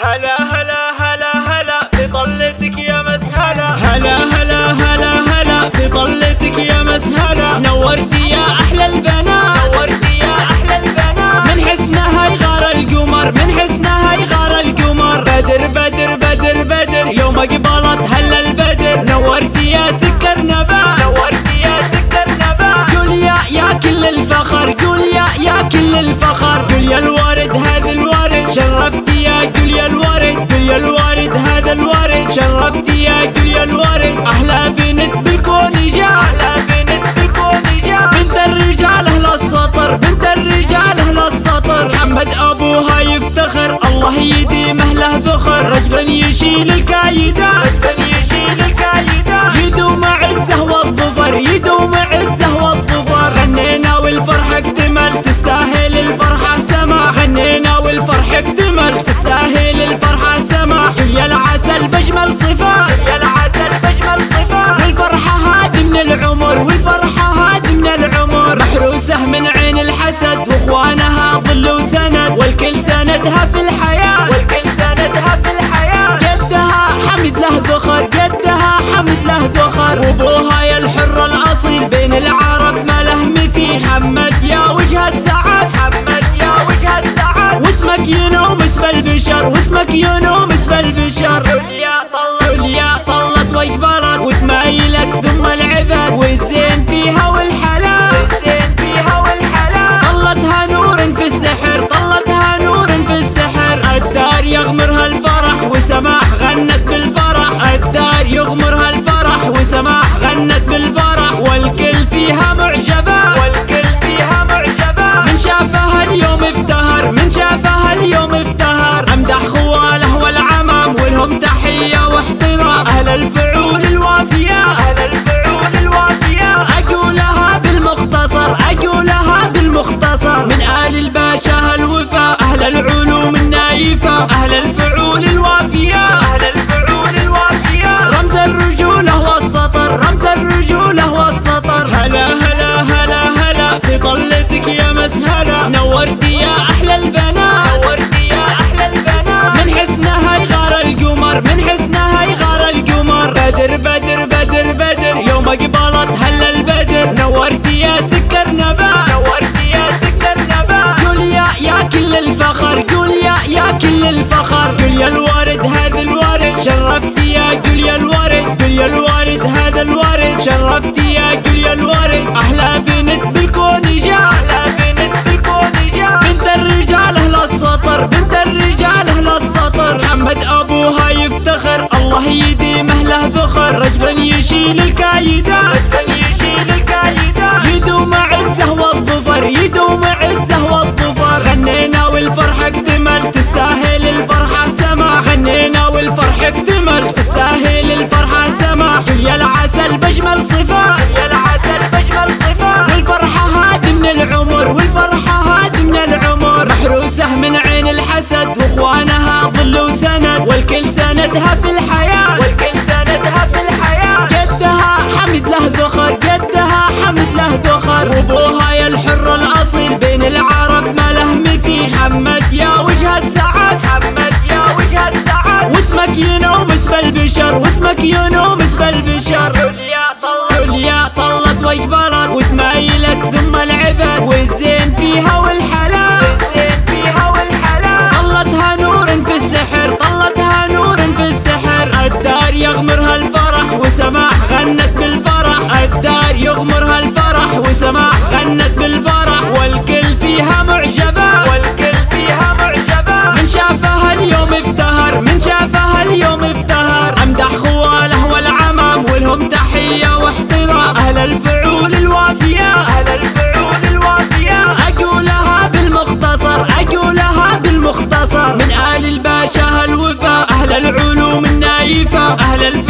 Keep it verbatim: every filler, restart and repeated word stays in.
هلا هلا هلا هلا بطلتك يا مسهلا. هلا هلا هلا هلا بطلتك يا مسهلا. نورتي يا احلى البنات، نورتي يا احلى البنات. من حسنها يغار القمر، من حسنها يغار القمر. بدر بدر بدر بدر يوم قبلت هلا البدر. نورتي يا سكر نبات، نورتي يا سكر نبات. قول يا يا كل الفخر، قول يا يا كل الفخر. قول يا الورد هذا الورد شرفتي يا، قول يا الورد، قول يا الورد هذا الورد شرفتي يا، قول يا الورد. احلى بنت بالكون جات، احلى بنت بالكون جات. بنت الرجال اهل السطر، بنت الرجال اهل السطر. محمد ابوها يفتخر، الله يديمه له ذخر. رجلا يشيل الكايدات، رجلا يشيل الكايدات. يدوم عزه والظفر، يدوم عزه والظفر. غنينا والفرحة اكتمل، تستاهل الفرحة سما. غنينا والفرحة اكتمل، تستاهل الفرحة سما. يا العسل بجمل صفات، يا العسل بجمل صفات. والفرحة هذه من العمر، والفرحة هذه من العمر. محروسة من عين الحسد، واخوانها ظل وسند. والكل سندها في الحياة، والكل سندها في الحياة. جدها حمد له ذخر، جدها حمد له ذخر. وابوها يا الحر الاصيل بين العرب ما له مثيل. محمد يا وجه السعاد، محمد يا وجه السعاد. واسمك ينوم اسم البشر، واسمك ينوم اسم البشر. عليا طلت، عليا طلت واقبلت وتمايلت ثم العباد. والزين فيها والحلال، والزين فيها والحلال. طلتها نور في السحر، طلتها نور في السحر. الدار يغمرها الفرح وسماح غنت بالفرح. الدار يغمرها الفرح وسماح غنت بالفرح. والكل فيها معجبة، والكل فيها معجبة. من شافها اليوم ابتهر، من شافها اليوم ابتهر. امدح خواله والعمام ولهم تحية واحترام. اهل الفعول الوافية، أهل الفعول الوافية. اقولها بالمختصر، اقولها بالمختصر. من آل الباشا الوفا، اهل العلوم النايفة. اهل الفعول الوافية، أهل الفعول الوافية. رمز الرجولة والسطر، رمز الرجولة والسطر. هلا هلا هلا هلا بطلتك يا مسهلا. نورتي يا احلى البنات، نورتي يا أحلى البنات. من حسنها يغار القمر، من حسنها يغار القمر. بدر بدر بدر بدر يوم قبلت هلا البدر. نورتي يا سكر نبات، نورتي يا سكر نبات. قول يا يا كل الفخر، قول يا يا كل الفخر. قول يا الورد هذا الورد شرفتي يا، قول يا الورد، قول يا الورد هذا الورد شرفتي يا، قول يا الورد. احلى بنت بالكون جات، أحلى بنت بالكون جات. بنت الرجال اهل السطر، بنت الرجال اهل السطر. محمد ابوها يفتخر، الله يديمه له ذخر. رجلا يشيل الكايدات، رجلا يشيل الكايدات. يدوم عزه والظفر، يدوم عزه والظفر. غنينا والفرحة اكتمل، تستاهل الفرحة سما. غنينا والفرحة اكتمل، تستاهل الفرحة سما. يا العسل بجمل صفات، يا العسل بجمل صفات. والفرحة هذه من العمر، والفرحة هذه من العمر. محروسة من عين الحسد، واخوانها ظل وسند. والكل سندها في الحياة، والكل سندها في الحياة. جدها حمد له ذخر، جدها حمد له ذخر. وابوها يا الحر الاصيل بين العرب ما له مثيل. محمد يا وجه السعاد، محمد يا وجه السعاد. واسمك ينوم اسم البشر، واسمك ينوم اسم البشر. عليا طلت، عليا طلت واقبلت وتمايلت ثم العباد. والزين فيها والحلال، والزين فيها والحلال. طلتها نور في السحر، طلتها نور في السحر. الدار يغمرها الفرح وسماح غنت بالفرح. الدار يغمرها الفرح وسماح غنت بالفرح. والكل فيها معجبة، والكل فيها معجبة. من شافها اليوم ابتهر، من شافها اليوم ابتهر. امدح خواله والعمام ولهم تحية واحترام. اهل الفعول الوافية، أهل الفعول الوافية. اقولها بالمختصر، اقولها بالمختصر. من آل الباشا الوفا، اهل العلوم النايفة. اهل